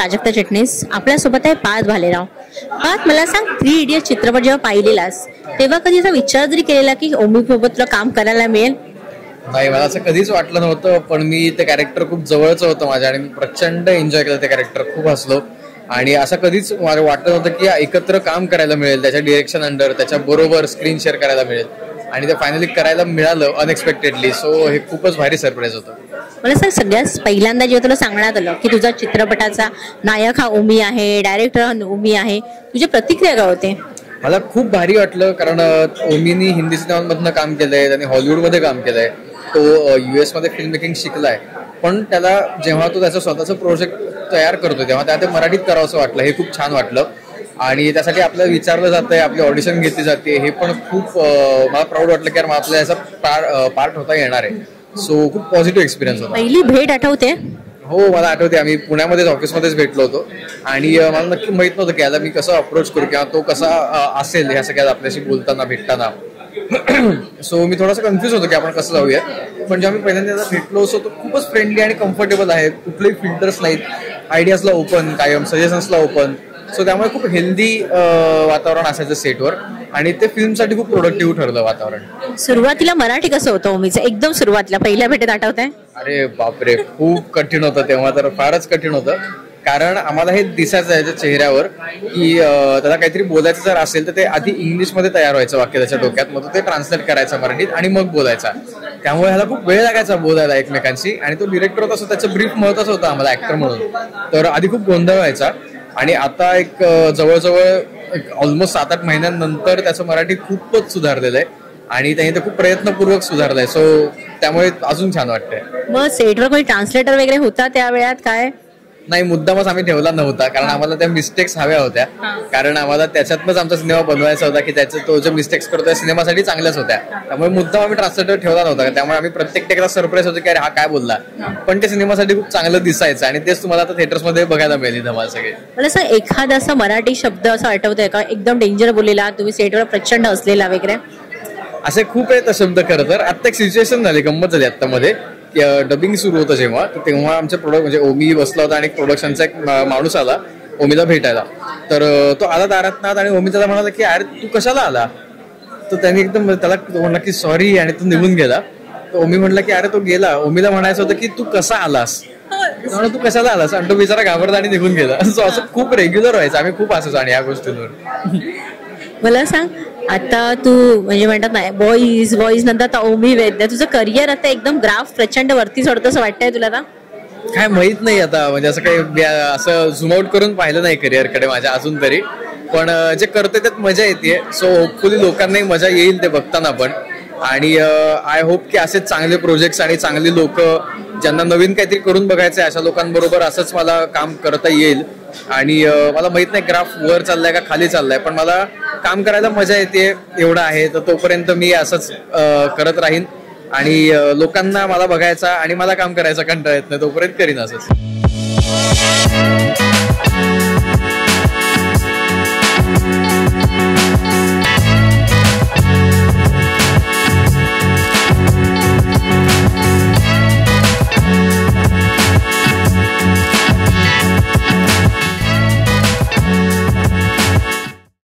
प्राजक्ता चिटणीस, आपल्यासोबत आहे पार्थ भालेराव. पार्थ, मला सांग, 3 इडियट चित्रपट जेव्हा पाहिलेलास तेव्हा कधी असा विचार जरी केलेला की ओमी सोबत तुला काम करायला मिळेल? नाही, मला असं कधीच वाटलं नव्हतं. पण मी ते कॅरेक्टर खूप जवळचं होतं माझ्या आणि मी प्रचंड एन्जॉय केलं ते कॅरेक्टर. खूप हसलो आणि असं कधीच मला वाटलं नव्हतं की एकत्र काम करायला मिळेल, त्याच्या डिरेक्शन अंडर, त्याच्या बरोबर स्क्रीन शेअर करायला मिळेल आणि ते फायनली करायला मिळालं अनएक्सपेक्टेडली. सो हे खूपच भारी सरप्राईज होतं. मला सांग, सगळ्यात पहिल्यांदा जेव्हा तुला सांगण्यात आलं की तुझा चित्रपटाचा नायक हा ओमी आहे, डायरेक्टर हा ओमी आहे, तुझी प्रतिक्रिया काय होते? मला खूप भारी वाटलं, कारण ओमीनी हिंदी सिनेमांमधनं काम केलंय, त्याने हॉलिवूडमध्ये काम केलंय, तो US मध्ये फिल्म मेकिंग शिकलाय. पण त्याला जेव्हा तो त्याचा स्वतःचा प्रोजेक्ट तयार करतो तेव्हा त्याला ते मराठीत करावं असं वाटलं. हे खूप छान वाटलं आणि त्यासाठी आपल्याला विचारलं जातंय, आपली ऑडिशन घेतली जाते. हे पण खूप मला प्राऊड वाटलं की यार आपल्याला याचा पार्ट होता येणार आहे. सो खूप पॉझिटिव्ह एक्सपिरियन्स होता. पहिली भेट आठवते? हो, मला आठवते. आम्ही पुण्यामध्येच ऑफिसमध्येच भेटलो होतो आणि मला नक्की माहित नव्हतं की याला मी कसं अप्रोच करू किंवा तो कसा असेल ह्या सगळ्यात आपल्याशी बोलताना भेटताना. सो मी थोडासा कन्फ्युज होतो की आपण कसं जाऊया. पण जेव्हा मी पहिल्यांदा भेटलो असतो तो खूपच फ्रेंडली आणि कम्फर्टेबल आहे. कुठलेही फिल्टर्स नाहीत, आयडियाजला ओपन, कायम सजेशन्सला ओपन. सो त्यामुळे खूप हेल्दी वातावरण असायचं सेटवर आणि ते फिल्मसाठी खूप प्रोडक्टिव्ह ठरलं वातावरण. सुरुवातीला मराठी कसं होतं ओमीचं? एकदम सुरुवातीला पहिल्या भेटीत आठवत आहे? अरे बापरे, खूप कठीण होतं तेव्हा, तर फारच कठीण होतं. कारण आम्हाला हे दिसायचं त्याच्या चेहऱ्यावर की त्याला काहीतरी बोलायचं जर असेल तर ते आधी इंग्लिशमध्ये तयार व्हायचं वाक्य त्याच्या डोक्यात, मग ते ट्रान्सलेट करायचं मराठीत आणि मग बोलायचा. त्यामुळे ह्याला खूप वेळ लागायचा बोलायला एकमेकांशी. आणि तो डिरेक्टर होता, त्याचं ब्रीफ महत्वाचं होतं आम्हाला ऍक्टर म्हणून. तर आधी खूप गोंधळ व्हायचा आणि आता एक जवळजवळ ऑलमोस्ट 7-8 महिन्यांनंतर त्याचं मराठी खूपच सुधारलेलं आहे आणि त्याने ते खूप प्रयत्नपूर्वक सुधारलंय. सो त्यामुळे अजून छान वाटतंय. मग सेटवर काही ट्रान्सलेटर वगैरे होता त्या वेळात काय? नाही, मुद्दामच आम्ही ठेवला नव्हता, कारण आम्हाला त्या मिस्टेक्स हव्या होत्या. कारण आम्हाला त्याच्यातनंच आमचा सिनेमा बनवायचा होता की त्याचं तो जो मिस्टेक्स करतोय सिनेमासाठी चांगल्याच होत्या. त्यामुळे मुद्दाम आम्ही ट्रान्सलेटर ठेवला नव्हता. त्यामुळे आम्ही प्रत्येक टेकला सरप्राईज होतो की अरे हा काय बोलला, पण ते सिनेमासाठी खूप चांगलं दिसायचं आणि तेच तुम्हाला आता थिएटर्स मध्ये बघायला मिळेल धमाल सगळे. मला असं एखादा असा मराठी शब्द असं आठवतोय का एकदम डेंजर बोललेला, तुम्ही सेटवर प्रचंड असलेला वगैरे? असे खूप आहेत शब्द. खरं तर आता एक सिच्युएशन झाली, गंमत झाली आता मध्ये. डबिंग सुरू होतं जेव्हा, तेव्हा आमच्या प्रोडक्ट म्हणजे ओमी बसला होता आणि प्रोडक्शनचा एक माणूस आला ओमीला भेटायला. तर तो आला दारात आणि ओमी त्याला म्हणाला की अरे तू कशाला आला. तर त्याने एकदम त्याला म्हणला की सॉरी आणि तो निघून गेला. तर ओमी म्हणला की अरे तो गेला. ओमीला म्हणायचं होतं की तू कसा आलास, तू कशाला आलास, आणि तो बिचारा घाबरला आणि निघून गेला. सो असं खूप रेग्युलर व्हायचं, आम्ही खूप असायचो आणि या गोष्टींवर. मला सांग, आता तू म्हणजे म्हणतात ना बॉईज नंतर आता ओमी वैद्य, तुझं करिअर आता एकदम ग्राफ प्रचंड वरती चढतं असं वाटतंय तुला? आता काय माहित नाही आता, म्हणजे असं काही असं झूम आउट करून पाहिलं नाही करिअरकडे माझ्या अजून तरी. पण जे करतोय त्यात मजा येते. सो होपफुली लोकांनाही मजा येईल ते बघताना पण. आणि आय होप की असेच चांगले प्रोजेक्ट्स आणि चांगली लोक ज्यांना नवीन काहीतरी करून बघायचंय अशा लोकांबरोबर असंच मला काम करता येईल. आणि मला माहित नाही ग्राफ वर चाललाय का खाली चाललाय, पण मला काम करायला मजा येते एवढं आहे. तर तोपर्यंत मी असंच करत राहीन आणि लोकांना मला बघायचा आणि मला काम करायचा कंटाळा येत नाही तोपर्यंत करीन असंच.